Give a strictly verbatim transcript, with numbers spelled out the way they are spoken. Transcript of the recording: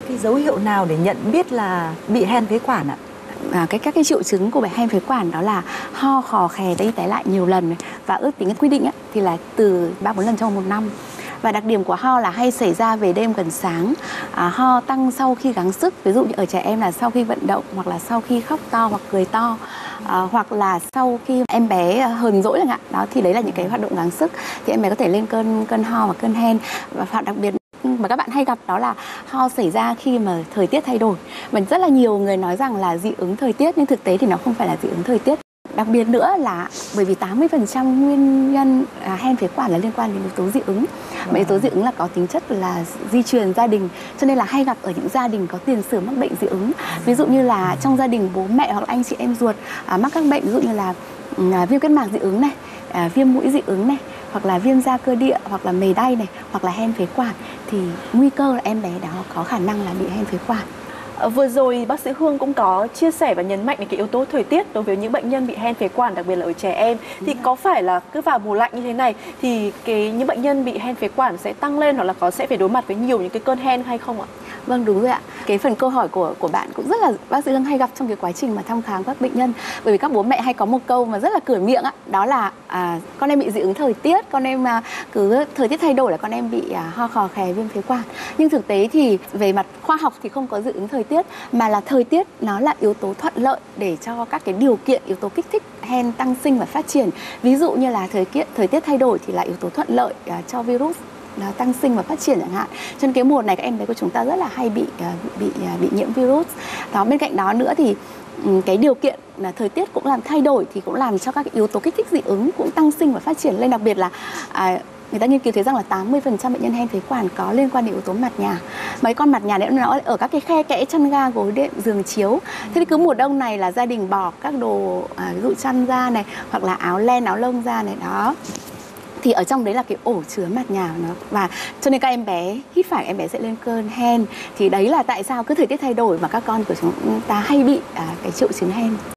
cái dấu hiệu nào để nhận biết là bị hen phế quản ạ? À, cái các cái triệu chứng của bệnh hen phế quản đó là ho khò khè tái đi tái lại nhiều lần này, và ước tính quy định ấy, thì là từ ba bốn lần trong một năm. Và đặc điểm của ho là hay xảy ra về đêm gần sáng, à, ho tăng sau khi gắng sức, ví dụ như ở trẻ em là sau khi vận động, hoặc là sau khi khóc to hoặc cười to, à, hoặc là sau khi em bé hờn dỗi chẳng hạn. Đó thì đấy là những cái hoạt động gắng sức thì em bé có thể lên cơn cơn ho và cơn hen. Và đặc biệt mà các bạn hay gặp đó là ho xảy ra khi mà thời tiết thay đổi. Và rất là nhiều người nói rằng là dị ứng thời tiết, nhưng thực tế thì nó không phải là dị ứng thời tiết. Đặc biệt nữa là bởi vì tám mươi phần trăm nguyên nhân à, hen phế quản là liên quan đến yếu tố dị ứng. Mà yếu tố dị ứng là có tính chất là di truyền gia đình, cho nên là hay gặp ở những gia đình có tiền sử mắc bệnh dị ứng. Ví dụ như là trong gia đình bố mẹ hoặc anh chị em ruột à, mắc các bệnh ví dụ như là à, viêm kết mạc dị ứng này, à, viêm mũi dị ứng này, hoặc là viêm da cơ địa, hoặc là mề đay này, hoặc là hen phế quản, thì nguy cơ là em bé đó có khả năng là bị hen phế quản. Vừa rồi bác sĩ Hương cũng có chia sẻ và nhấn mạnh đến cái yếu tố thời tiết đối với những bệnh nhân bị hen phế quản, đặc biệt là ở trẻ em. Thì có phải là cứ vào mùa lạnh như thế này thì cái những bệnh nhân bị hen phế quản sẽ tăng lên, hoặc là có sẽ phải đối mặt với nhiều những cái cơn hen hay không ạ? Vâng, đúng rồi ạ. Cái phần câu hỏi của của bạn cũng rất là bác sĩ Hương hay gặp trong cái quá trình mà thăm khám các bệnh nhân. Bởi vì các bố mẹ hay có một câu mà rất là cửa miệng ạ, đó là à, con em bị dị ứng thời tiết, con em à, cứ thời tiết thay đổi là con em bị à, ho khò khè viêm phế quản. Nhưng thực tế thì về mặt khoa học thì không có dị ứng thời tiết, mà là thời tiết nó là yếu tố thuận lợi để cho các cái điều kiện yếu tố kích thích hen tăng sinh và phát triển. Ví dụ như là thời tiết thời tiết thay đổi thì là yếu tố thuận lợi à, cho virus nó tăng sinh và phát triển chẳng hạn. Cho nên cái mùa này các em bé của chúng ta rất là hay bị bị bị nhiễm virus. Đó, bên cạnh đó nữa thì cái điều kiện là thời tiết cũng làm thay đổi thì cũng làm cho các cái yếu tố kích thích dị ứng cũng tăng sinh và phát triển lên. Đặc biệt là à, người ta nghiên cứu thấy rằng là tám mươi phần trăm bệnh nhân hen phế quản có liên quan đến yếu tố mặt nhà. Mấy con mặt nhà đấy nó ở các cái khe kẽ chăn ga, gối đệm, giường chiếu. Thế thì cứ mùa đông này là gia đình bỏ các đồ à, ví dụ chăn ra này, hoặc là áo len, áo lông ra này, đó, thì ở trong đấy là cái ổ chứa mặt nhà nó, và cho nên các em bé hít phải em bé sẽ lên cơn hen. Thì đấy là tại sao cứ thời tiết thay đổi mà các con của chúng ta hay bị à, cái triệu chứng hen.